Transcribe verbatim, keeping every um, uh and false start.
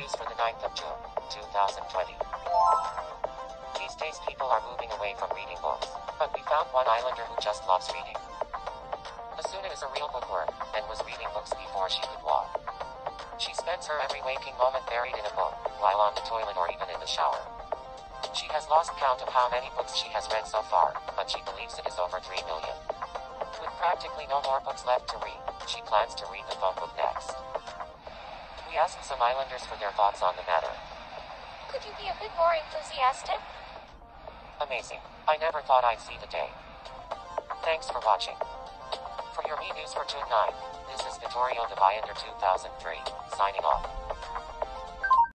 news for the ninth of June, two thousand twenty. These days people are moving away from reading books, but we found one islander who just loves reading. Asuna is a real bookworm, and was reading books before she could walk. She spends her every waking moment buried in a book, while on the toilet or even in the shower. She has lost count of how many books she has read so far, but she believes it is over three million. With practically no more books left to read, she plans to read the phone book next. We asked some islanders for their thoughts on the matter. Could you be a bit more enthusiastic? Amazing. I never thought I'd see the day. Thanks for watching. For your Me News for June ninth, this is Vittorio the Binder two thousand three, signing off.